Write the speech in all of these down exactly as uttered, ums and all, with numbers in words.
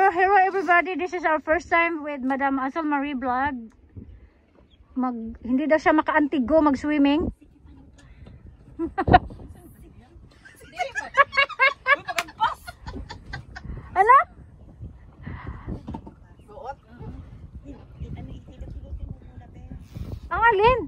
hello everybody. This is our first time with Madam Asal Marie Vlog. Mag, hindi daw siya maka-antigo mag-swimming. Ano? Ang alin?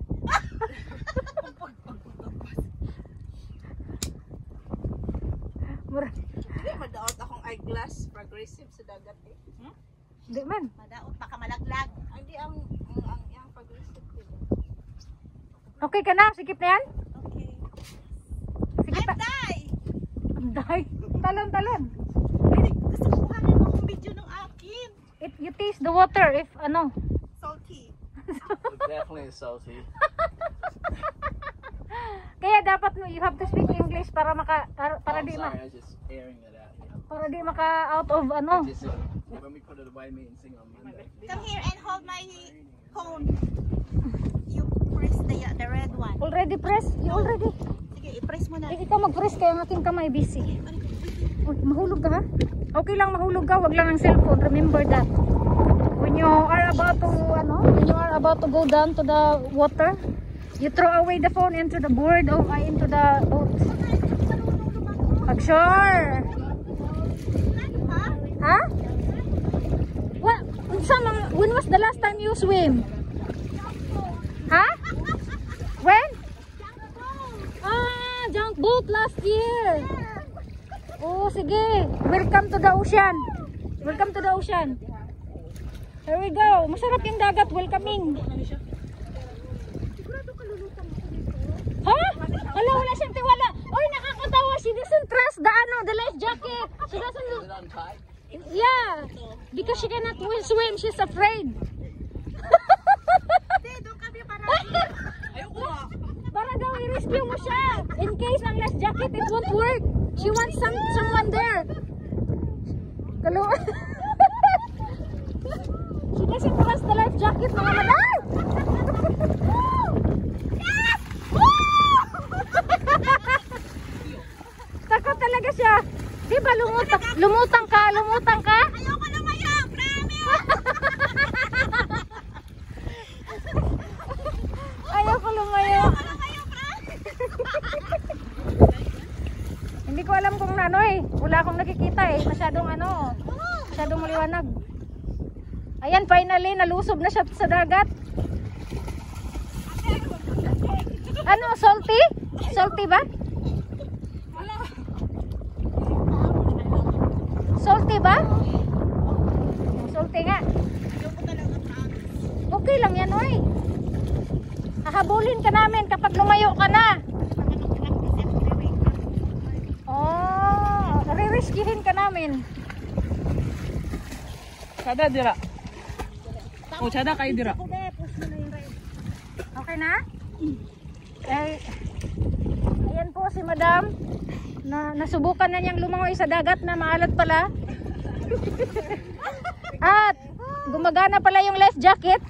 Mura. Hindi, madaot akong eyeglass. Progressive sa dagat eh. Hmm? Hindi man. Madaot, baka malaglag. Hindi, ang, ang, ang, ang progressive. Okay ka na? Sikip na yan? Okay. Sikip pa. Amday! Amday? Talon-talon. Gusto ko kuhanin mo akong video ng akin. If you taste the water, if ano. Salty. Definitely salty. Kaya dapat mo, you have to speak English para maka, para, para Oh, di ma, sorry, I was just airing it out. You know? para di maka out of ano. Just, uh, when we put it away, me and sing on Monday. Come here and hold my phone. You press the, the red one. Already press? You already? Sige, i-press mo na. Eh, ikaw mag-press kaya ang aking kamay busy. Oh, mahulog ka ha? Okay lang mahulog ka, wag lang ang cellphone. Remember that. When you are about to, ano, when you are about to go down to the water, you throw away the phone into the board or uh, into the boat. Pag sure. Ha? What? When was the last time you swim? Ha? When? Ah, junk boat last year. Oh, sige. Welcome to the ocean. Welcome to the ocean. Here we go. Masarap yung dagat. Welcoming. Ha? Wala, wala siyang tiwala. Oy, nakakatawa. She doesn't trust the, ano, the life jacket. She doesn't... Is it untied? Yeah. Because she cannot swim. She's afraid. Para daw i-rescue mo siya. In case ang life jacket, it won't work. She wants some, someone there. Kalo. She doesn't trust the life jacket, mga madal. Takot talaga siya. Di ba lumutang, lumutang ka, lumutang ka? Ayoko lumayo, promise! Ayoko lumayo. Hindi ko alam kung ano eh. Wala akong nakikita eh. Masyadong ano. Masyadong maliwanag. Ayan, finally, nalusob na siya sa dagat. Ano, salty? Salty ba? Salty ba? Salty nga. Okay lang yan, oy. Hahabulin ka namin kapag lumayo ka na. Oh, re-rescuehin ka namin. Sada dira. Oh, sada kay dira. Okay na? Eh, ayan po si Madam. Na, nasubukan na niyang lumangoy sa dagat na maalat pala. At gumagana pala yung life jacket.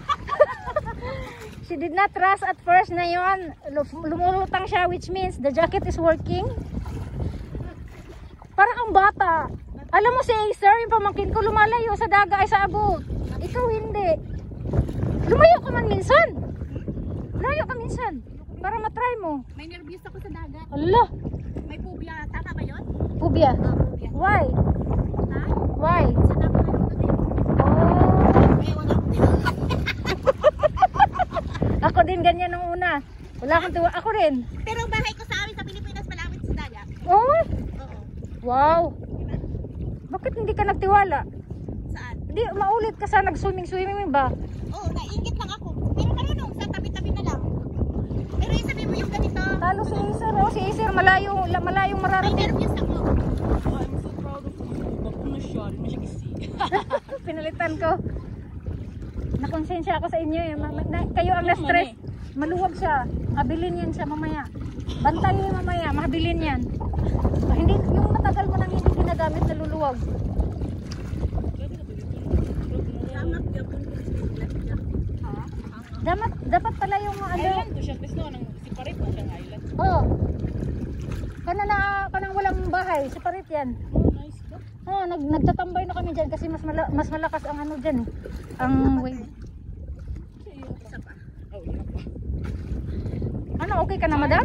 She did not trust at first na yun. Lumulutang siya, which means the jacket is working. Parang ang bata. Alam mo si Acer, yung pamangkin ko, lumalayo sa daga ay sa abot. Ikaw hindi. Lumayo ka man minsan. Lumayo ka minsan. Para matry mo. May nervous ako sa dagat. Allah. May phobia. Tama ba yun? Phobia. Ah, phobia. Why? Ha? Why? Sa dagat na yun. Oh. Eh, wala. Ako din ganyan nung una. Wala akong tuwa. Ako rin. Pero bahay ko sa amin sa Pilipinas malapit sa dagat. Oh. Oo. Wow. Bakit hindi ka nagtiwala? Saan? Hindi, maulit ka sa nag-swimming-swimming ba? Oo, naingit lang ako. Pero marunong, sa tabi-tabi na lang. Pero yung sabi mo yung ganito. Talo si Acer, oh. Si Acer malayo, malayong May mararating. nervous ako. I'm so proud of you. Bakuna siya, rin mo siya kisi. Pinalitan ko. Nakonsensya ako sa inyo eh. Ma na kayo ang na-stress. Maluwag siya. Mabilin yan siya mamaya. Bantayin niyo mamaya. Mabilin yan. Ah, hindi, yung matagal mo nang hindi ginagamit naluluwag. Dapat, dapat pala yung ano. Island to siya, please no, nang siparit na siyang island. Oh. Kana na, kanang walang bahay. Separate yan. Oh, nice ka. Oh, nag nagtatambay na kami diyan kasi mas mala, mas malakas ang ano diyan eh. Ang wave. Ano, okay ka na, madam?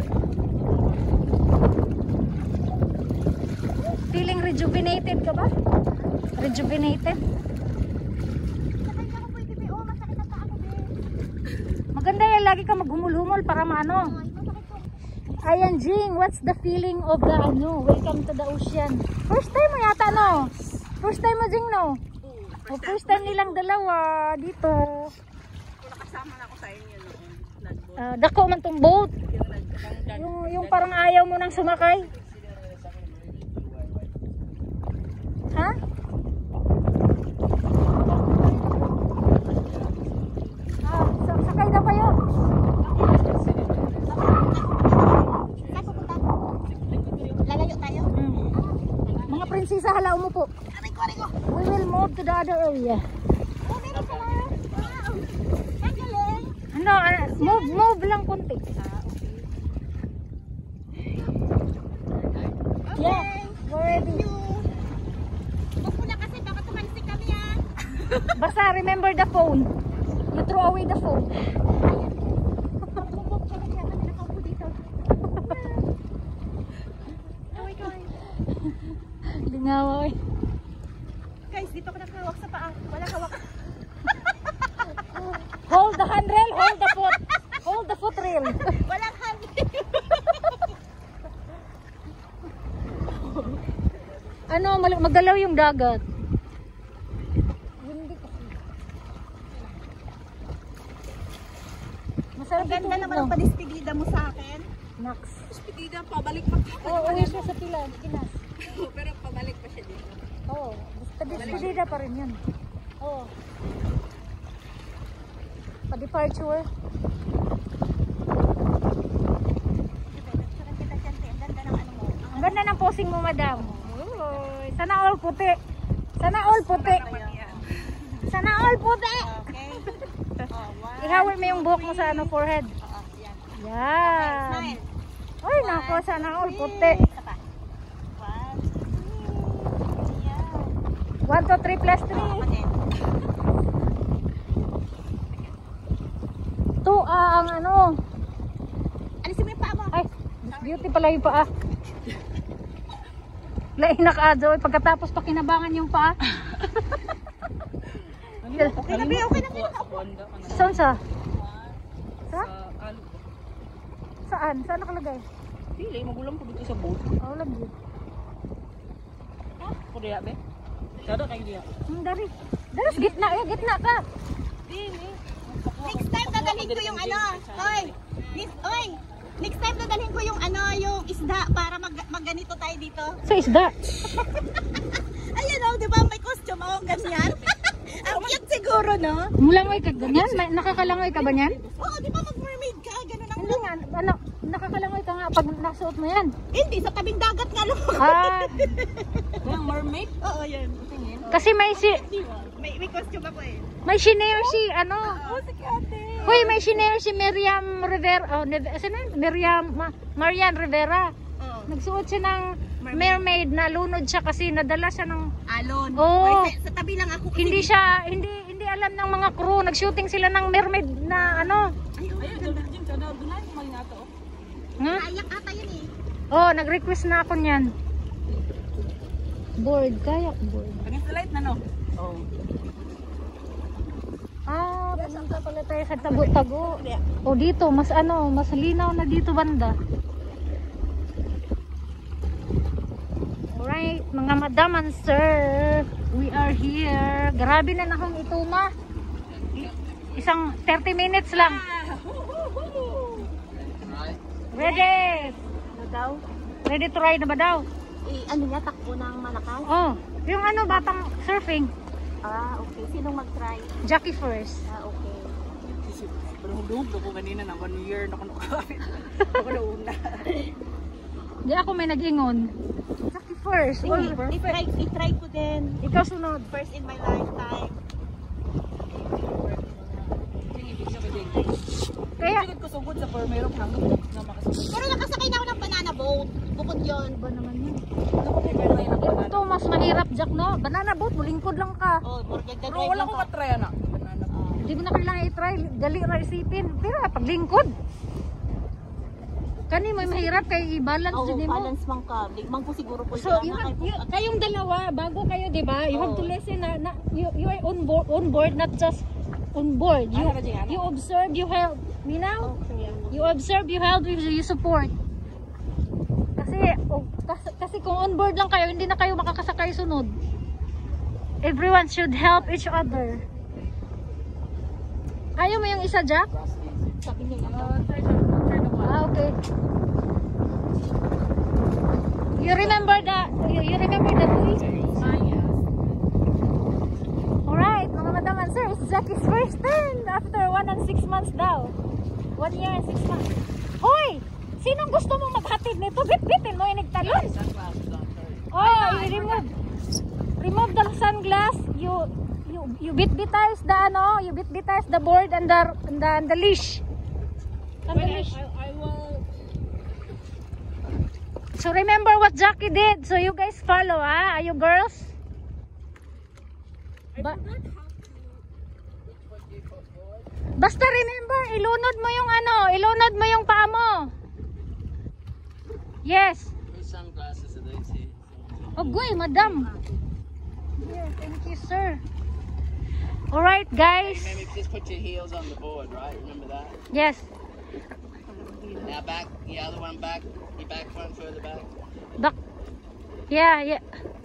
Feeling rejuvenated ka ba? Rejuvenated? Maganda yan, lagi ka maghumul-humul para maano. Ayan, Jing, what's the feeling of the ano? Welcome to the ocean. First time mo yata, no? First time mo, Jing, no? O, first time nilang dalawa dito. Nakasama na ako sa inyo noon. Uh, dako man tong boat. Yung, yung parang ayaw mo nang sumakay. Ha? Ah, sakay daw kayo. Lalayo tayo. Hmm. Mga prinsesa, hala umupo. Aray ko, aray ko. We will move to the other area. Oh, meron pala. Wow. Ang galing. Ano, ano, move, move lang konti. Yeah, we're ready. Huwag mo na kasi baka tumalsik kami ah. Basta remember the phone. You throw away the phone. Lingaw eh. Guys, dito ko nakahawak sa paa. Wala hawak. Hold the handrail, hold the foot. Hold the foot rail. Walang hand. Ano, mal- magalaw yung dagat. Hindi kasi. Masarap Ang ganda ito, naman no? ang padispigida mo sa akin. Max. Pagkida, pabalik pa. Oo, uwi siya sa Pilas, Pinas. Pero pabalik pa siya dito. Oo, pa-despedida pa rin yun. Oo. Pa-departure. Ang ganda ng posing mo, madam. Uy, sana all puti. Sana all puti. Sana all puti. Okay. Oh, one. Ihawin mo yung buhok mo sa ano, forehead. Oo, yan. Yan. Smile. Ay, nako, sana all puti. Isa pa. One. Yan. one, two, three plus three. Ako din. Ito, ah, ang ano. Alisin mo yung paa mo. Ay, Miss Beauty pala yung paa. Lain na ka, Joy. Pagkatapos pakinabangan yung paa. Okay na, Bea, okay na, okay na. Banda ka na. Saan sa? Sa? Sa ano ko. Saan? Saan nakalagay? Pili, magulang ko dito sa boat. Oh, lagi. Ako diya, be. Sada kayo diya. Hmm, dari. Dari, sa gitna. Eh, gitna ka. Pili. Next time dadalhin ko yung ano. Oy. Next, oy. Next time dadalhin ko yung ano, yung isda para mag magganito tayo dito. Sa isda. Ayun oh, 'di ba may costume oh, ganyan. Ang cute siguro, no? Mulangoy ka ganyan? May, nakakalangoy ka ba niyan? Oo, 'di ba mag-mermaid ka? Ganun ang Hindi nga. Ano, nakakalangoy ka nga pag nasuot mo yan. Hindi sa tabing dagat nga lang. Ah, Yung mermaid. Oo, yan. kasi may si... May may costume ako eh. May shinare si ano. Oh, sige ate. Hoy, may shinare si Miriam Rivera. Oh, Neve- sino yun? Miriam Ma, Marian Rivera. Oo. Nagsuot siya ng mermaid na lunod siya kasi nadala siya ng Alon. Oo. Oy, sa, sa tabi lang ako kasi. hindi siya hindi hindi alam ng mga crew. Nag-shooting sila ng mermaid na ano. Ay, oh, Ayun, ganda. Jim, sada dunay mo man nato. Ha? Ayak ata yun eh. Oh, nag-request na ako niyan. Board, kayak board. Pagin sa light na no. Oh. Ah, pumunta pala tayo sa tago-tago. O dito, mas ano, mas linaw na dito banda. Alright, mga madam and sir, we are here. Grabe na nakong ituma. Isang thirty minutes lang. Ready? Ano daw? Ready to ride na ba daw? Eh, ano niya, takbo ng malakas? Oh, yung ano, batang surfing. Ah, okay. Sinong mag-try? Jackie first. Ah, okay. Pero hulog ako kanina na one year na ako nakakapit. Ako na una. Di ako may nag-ingon. Jackie first. Sige, Well, i-try, i-try ko din. ikaw sunod. First in my lifetime. Sige, ibig siya ka, Jing. Kaya, Sigod ko sugod sa Permero hanggang na makasugod. Pero nakasakay na ako ng banana boat. Bukod yun. ba naman yun? Ano ko prepare na yun? Ito, mas mahirap, Jack, no? Banana boat, mulingkod lang ka. Oh, more Pero drive wala lang ko ka. katry na. Banana ko. Hindi mo na kailangan i-try. Dali ra isipin. Pero paglingkod. Kani mo mahirap kay i-balance Oo, din mo. balance mang ka. Ligmang ko siguro po So, you have, you, kayong dalawa, bago kayo, di ba? You have to Oo. listen na, na you, you are on board, on board, not just on board. You, Ano ka dyan, ano? you observe, you help. You know? You observe, you help, you, you support. Kasi, oh, kasi, kasi kung on board lang kayo, hindi na kayo makakasakay sunod. Everyone should help each other. Ayaw mo yung isa, Jack? Sabi niya Uh, try na. Try na one. Ah, okay. You remember the, you, you remember the buoy? Ah, yes. Alright, mga madam and sir, it's Jackie's first turn after one and six months daw. One year and six months. Hoy! Sinong gusto mong maghatid nito? Bit-bitin mo yung nagtalon. Sunglasses on first. Oh, you remove. Remove the sunglass. You you you bit-bitize the ano, you bit-bitize the board and the and the, and the leash. And the leash. I will... So remember what Jackie did. So you guys follow, ah? Are you girls? Ba Basta remember, ilunod mo yung ano, ilunod mo yung paa mo. Yes. Whose sunglasses are these here? Ogoy, madam. Yeah, thank you, sir. Alright, guys. Remember, just put your heels on the board, right? Remember that? Yes. Now back, the other one back, your back one further back. Back. Yeah, yeah.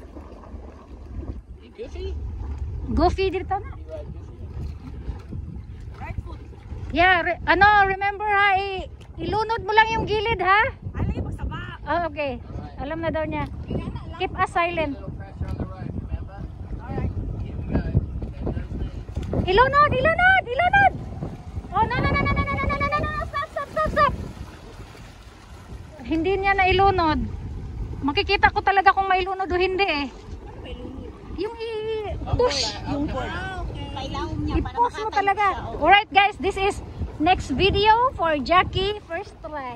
You goofy? Goofy dito na. You ride goofy? Right foot. Yeah, re ano, remember ha, i ilunod mo lang yung gilid ha. Alay, pagsaba. Oh, okay. Alam na daw niya. Keep us silent. Little pressure on the rope, remember? Alright. Here we go. Bend those knees. Ilunod, ilunod, ilunod. Oh, no, no, no, no, no, no, no, no, no, no, stop, stop, stop, stop. Hindi niya na ilunod. Makikita ko talaga kung mailunod o hindi eh. Yung i-push. yung board. Kailangan niya para I-push mo makatayo talaga. siya. Oh. Alright guys, this is next video for Jackie. First try.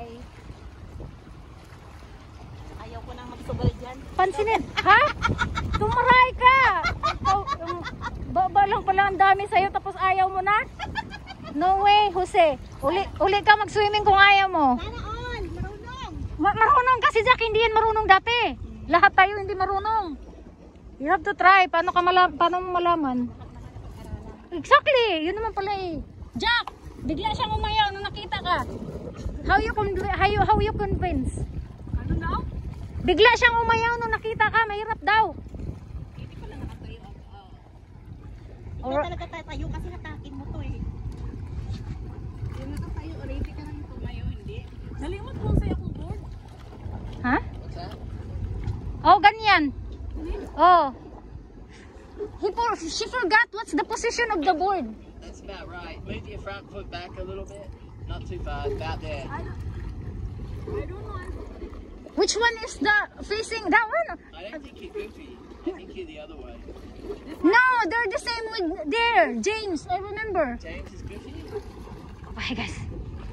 Ayaw ko nang magsugal dyan. Pansinin. Ha? Tumaray ka. Ikaw, um, baba lang pala ang dami sa'yo tapos ayaw mo na? No way, Jose. Uli, uli ka mag-swimming kung ayaw mo. Sana all, marunong. Ma marunong kasi Jackie, hindi yan marunong dati. Lahat tayo hindi marunong. You have to try. Paano ka mala paano mo malaman? Exactly. Yun naman pala eh. Jack, bigla siyang umayaw nung nakita ka. How you con- how you, how you convince? Ano daw? Bigla siyang umayaw nung nakita ka. Mahirap daw. Hindi pala nakatayo. Hindi Or- talaga tatayo kasi hatakin mo to eh. Yung nakatayo, already ka nang tumayo, hindi. Nalimot ko sa'yo kung board. Ha? What's that? Oh, ganyan. Oh. He for she forgot what's the position of the board. That's about right. Move your front foot back a little bit. Not too far, about there. I don't, I don't know. Which one is the facing that one? I don't think you're goofy. I think you're the other way. No, they're the same with there. James, I remember. James is goofy. Okay, guys.